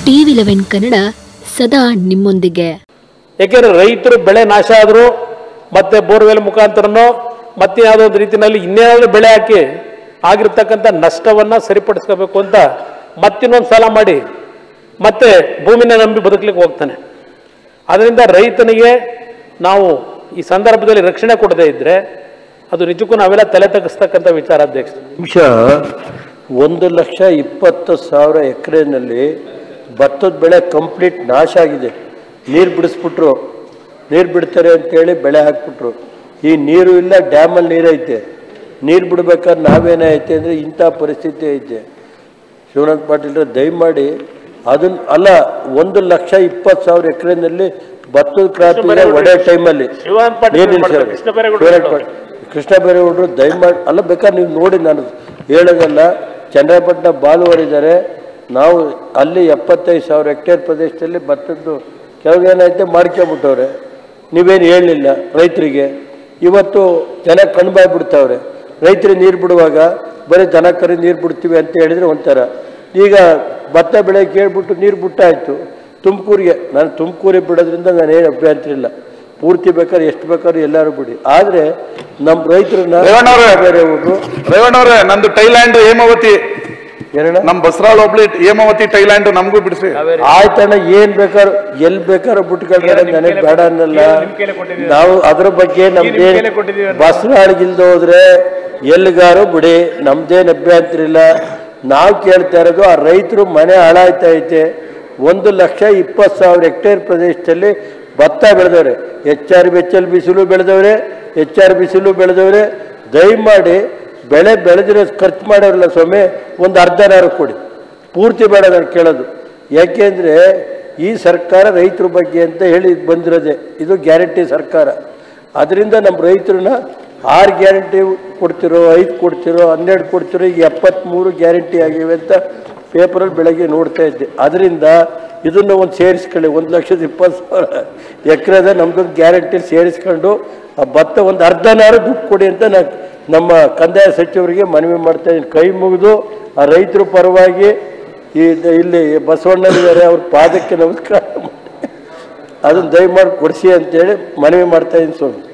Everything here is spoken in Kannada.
TV11 ಕನ್ನಡ ಸದಾ ನಿಮ್ಮೊಂದಿಗೆ. ಯಾಕೆಂದ್ರೆ ರೈತರು ಬೆಳೆ ನಾಶ ಆದರೂ ಮತ್ತೆ ಬೋರ್ವೆಲ್ ಮುಖಾಂತರನೋ ಮತ್ತೆ ಯಾವುದೋ ಒಂದು ರೀತಿಯಲ್ಲಿ ಇನ್ನೇನಾದ್ರೂ ಬೆಳೆ ಹಾಕಿ ಆಗಿರ್ತಕ್ಕಂಥ ನಷ್ಟವನ್ನ ಸರಿಪಡಿಸ್ಕೋಬೇಕು ಅಂತ ಮತ್ತಿನ್ನೊಂದು ಸಾಲ ಮಾಡಿ ಮತ್ತೆ ಭೂಮಿನ ನಂಬಿ ಬದುಕಲಿಕ್ಕೆ ಹೋಗ್ತಾನೆ. ಅದರಿಂದ ರೈತನಿಗೆ ನಾವು ಈ ಸಂದರ್ಭದಲ್ಲಿ ರಕ್ಷಣೆ ಕೊಡದೇ ಇದ್ರೆ ಅದು ನಿಜಕ್ಕೂ ನಾವೆಲ್ಲ ತಲೆ ತಗ್ಗಿಸ್ತಕ್ಕಂಥ ವಿಚಾರ. ಅಧ್ಯಕ್ಷ, 1,20,000 ಎಕರೆನಲ್ಲಿ ಭತ್ತದ ಬೆಳೆ ಕಂಪ್ಲೀಟ್ ನಾಶ ಆಗಿದೆ. ನೀರು ಬಿಡಿಸ್ಬಿಟ್ರು, ನೀರು ಬಿಡ್ತಾರೆ ಅಂತೇಳಿ ಬೆಳೆ ಹಾಕ್ಬಿಟ್ರು. ಈ ನೀರು ಇಲ್ಲ, ಡ್ಯಾಮಲ್ಲಿ ನೀರೈತೆ. ನೀರು ಬಿಡ್ಬೇಕಾದ್ರೆ ನಾವೇನೈತೆ ಅಂದರೆ ಇಂಥ ಪರಿಸ್ಥಿತಿ ಐತೆ. ಶಿವನಾಥ್ ಪಾಟೀಲ್ರ ದಯಮಾಡಿ ಅದನ್ನ ಅಲ್ಲ, 1,20,000 ಎಕರೆನಲ್ಲಿ ಭತ್ತದ ಕ್ರಾಂತಿ ಒಡೆ ಟೈಮಲ್ಲಿ ಕೃಷ್ಣ ಬೈರೇಗೌಡರು ದಯಮಾಡಿ ಅಲ್ಲ, ಬೇಕಾದ್ರೆ ನೀವು ನೋಡಿ, ನಾನು ಹೇಳೋದಲ್ಲ. ಚನ್ನರಾಯಪಟ್ಟಣ ಬಾಲುವರಿದ್ದಾರೆ, ನಾವು ಅಲ್ಲಿ 75,000 ಹೆಕ್ಟೇರ್ ಪ್ರದೇಶದಲ್ಲಿ ಭತ್ತದ್ದು ಕೆಲವೇನೈತೆ ಮಾಡ್ಕೊಂಬಿಟ್ಟವ್ರೆ. ನೀವೇನು ಹೇಳಲಿಲ್ಲ ರೈತರಿಗೆ. ಇವತ್ತು ಜನ ಕಣ್ಬಾಯ್ಬಿಡ್ತಾವ್ರೆ. ರೈತರಿಗೆ ನೀರು ಬಿಡುವಾಗ ಬರೀ ದನ ಕರಿ ನೀರು ಬಿಡ್ತೀವಿ ಅಂತ ಹೇಳಿದರೆ ಒಂಥರ. ಈಗ ಭತ್ತ ಬೆಳೆ ಕೇಳ್ಬಿಟ್ಟು ನೀರು ಬಿಟ್ಟಾಯಿತು ತುಮಕೂರಿಗೆ. ನಾನು ತುಮಕೂರಿಗೆ ಬಿಡೋದ್ರಿಂದ ನಾನೇನು ಅಭ್ಯಂತರ ಇಲ್ಲ, ಪೂರ್ತಿ ಬೇಕಾದ್ರೆ ಎಷ್ಟು ಬೇಕಾದ್ರೂ ಎಲ್ಲರೂ ಬಿಡಿ. ಆದರೆ ನಮ್ಮ ರೈತರನ್ನ ಬೇರೆ ಊರು ರೇವಣ್ಣವ್ರೆ, ನಂದು ಟೈಲ್ಯಾಂಡ್ ಹೇಮಾವತಿ, ನಮ್ಮ ಬಸರಾಳ ಹೋಬ್ಳಿ ಹೇಮಾವತಿ ಟೈಲ್ಯಾಂಡ್ ನಮಗೂ ಬಿಡಿಸಿ. ಆಯ್ತಣ್ಣ, ಏನ್ ಬೇಕಾದ್ರು ಎಲ್ಲಿ ಬೇಕಾದ್ರೂ ಬಿಟ್ಕೊಂಡ್ರೆ ನನಗೆ ಬೇಡ ಅನ್ನಲ್ಲ. ನಾವು ಅದ್ರ ಬಗ್ಗೆ ನಮ್ದೇ ಬಸರಾಳಿಗಿಲ್ದ ಹೋದ್ರೆ ಎಲ್ಲಿಗಾರು ಬಿಡಿ, ನಮ್ದೇನು ಅಭ್ಯಂತರ ಇಲ್ಲ. ನಾವು ಕೇಳ್ತಾ ಇರೋದು ಆ ರೈತರು ಮನೆ ಹಾಳಾಯ್ತಾ ಐತೆ. 1,20,000 ಹೆಕ್ಟೇರ್ ಪ್ರದೇಶದಲ್ಲಿ ಭತ್ತ ಬೆಳೆದವ್ರೆ, HRBHL ಬಿಸಿಲು ಬೆಳೆದವ್ರೆ, HRBCಲು ಬೆಳೆದವ್ರೆ. ದಯಮಾಡಿ ಬೆಳೆ ಬೆಳೆದಿರೋ ಖರ್ಚು ಮಾಡೋರಲ್ಲ ಸ್ವಾಮಿ, ಒಂದು ಅರ್ಧನಾರು ಕೊಡಿ, ಪೂರ್ತಿ ಬೇಡ ನಾನು ಕೇಳೋದು. ಯಾಕೆಂದರೆ ಈ ಸರ್ಕಾರ ರೈತರ ಬಗ್ಗೆ ಅಂತ ಹೇಳಿ ಬಂದಿರೋದೆ, ಇದು ಗ್ಯಾರಂಟಿ ಸರ್ಕಾರ. ಅದರಿಂದ ನಮ್ಮ ರೈತರನ್ನ 6 ಗ್ಯಾರಂಟಿ ಕೊಡ್ತಿರೋ, 5 ಕೊಡ್ತಿರೋ, 12 ಕೊಡ್ತಿರೋ, ಈಗ 73 ಗ್ಯಾರಂಟಿ ಆಗಿವೆ ಅಂತ ಪೇಪರಲ್ಲಿ ಬೆಳಗ್ಗೆ ನೋಡ್ತಾ ಇದ್ದೆ. ಅದರಿಂದ ಇದನ್ನು ಒಂದು ಸೇರಿಸ್ಕೊಳ್ಳಿ, 1,20,000 ಎಕರೆದ ನಮ್ದೊಂದು ಗ್ಯಾರಂಟಿ ಸೇರಿಸ್ಕೊಂಡು ಆ ಭತ್ತ ಒಂದು ಅರ್ಧನಾರು ದುಡ್ಡು ಕೊಡಿ ಅಂತ ನಾನು ನಮ್ಮ ಕಂದಾಯ ಸಚಿವರಿಗೆ ಮನವಿ ಮಾಡ್ತಾ ಇದ್ದೀನಿ. ಕೈ ಮುಗಿದು ಆ ರೈತರ ಪರವಾಗಿ ಇಲ್ಲಿ ಬಸವಣ್ಣನಿದ್ದಾರೆ, ಅವ್ರ ಪಾದಕ್ಕೆ ನಮಸ್ಕಾರ ಮಾಡಿ ಅದನ್ನು ದಯಮಾಡಿ ಕೊಡಿಸಿ ಅಂತೇಳಿ ಮನವಿ ಮಾಡ್ತಾ ಇದ್ದೀನಿ ಸ್ವಾಮಿ.